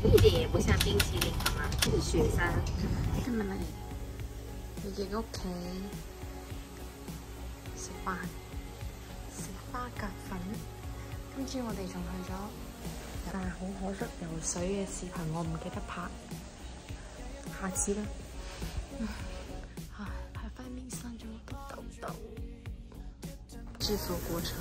一点也不像冰淇淋，好吗？是雪山。今日嚟你嘅屋企食飯，食花甲粉。今朝我哋仲去咗，但係好可惜游水嘅視頻我唔記得拍，下次啦。唉，喺塊面生咗好多痘痘。制作過程，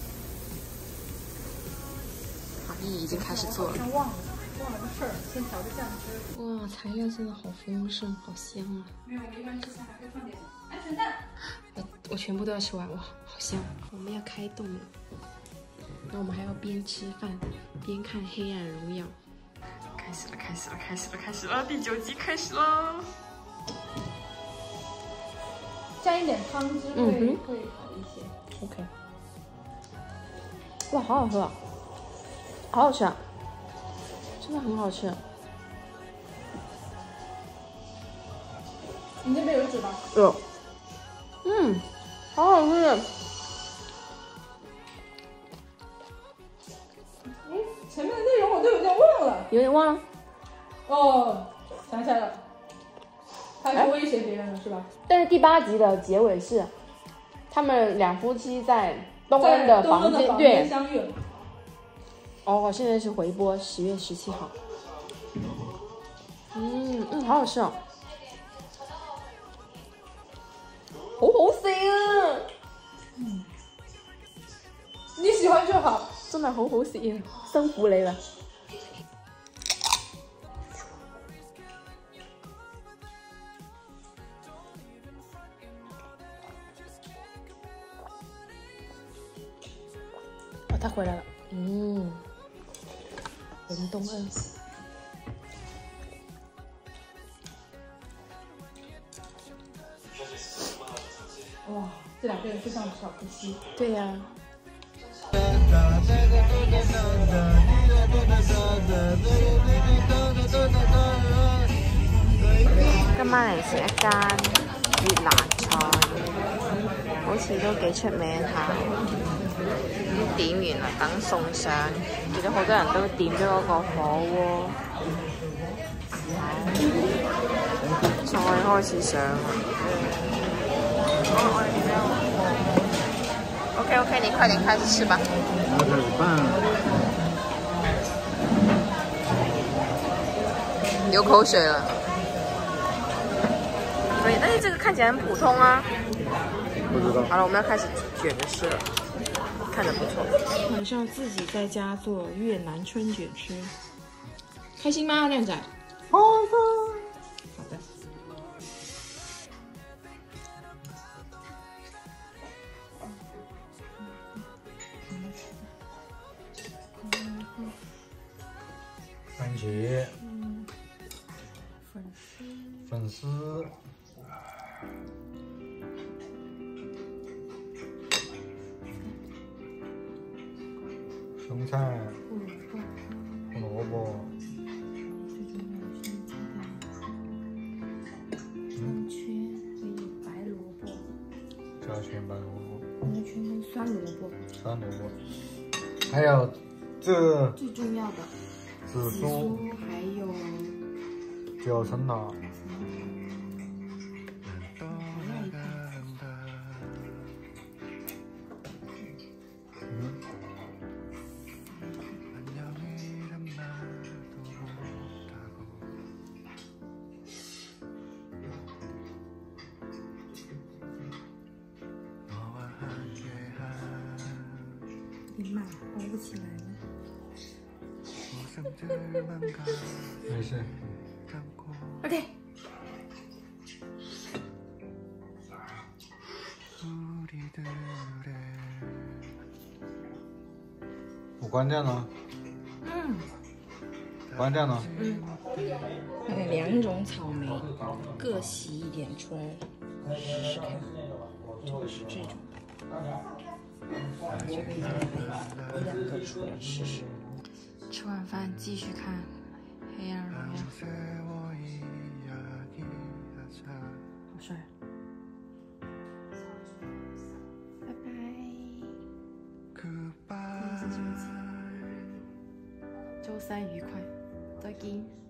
阿姨已經開始做了。 忘了个事儿，先调个酱汁。 哇，材料真的好丰盛，好香啊！ 没有，我一般之前还会放点鹌鹑蛋。 我全部都要吃完，哇，好香！我们要开动了，那我们还要边吃饭边看《黑暗荣耀》。开始了，开始了，开始了，开始了！第9集开始了。 加一点汤汁会好一些。 OK。哇，好好喝啊！好好吃啊！真的很好吃。 你那边有纸吗？ 有。好好吃。 前面的内容我都有点忘了。 有点忘了。 哦，想起来了，他是威胁别人的是吧？ 但是第8集的结尾是，他们两夫妻在东恩的房间对相遇了。 哦，现在是回播10月17号。好好吃哦，好好食啊！ 你喜歡就好， 真係好好食啊，辛苦你啦。哦，他回来了。文东恩。 哇，这两个人非常的小夫妻。 对呀。今晚嚟食一間越南菜，好似都幾出名下。點完啦，等送上，見到好多人都點咗嗰個火鍋。菜開始上啦。OK， 你快點開始吃吧。 要開始拌了。 流口水了。可以，但是这个看起来很普通啊。 不知道。 好了，我们要开始卷着吃了，看着不错。晚上自己在家做越南春卷吃，开心吗，靓仔？好的。好的。 番茄，粉丝，生菜，胡萝卜， 中圈还有白萝卜， 加圈白萝卜， 中圈跟酸萝卜， 酸萝卜，还有这最重要的紫苏， 还有九层塔。 你慢，包不起来了。 没事。 OK。 我关掉了。关掉了。 2种草莓，各洗一点出来试试看。这个是这种的，这个应该还有2个出来试试。吃完饭继续看《黑暗荣耀》，好帅！拜拜。周3愉快，早再見。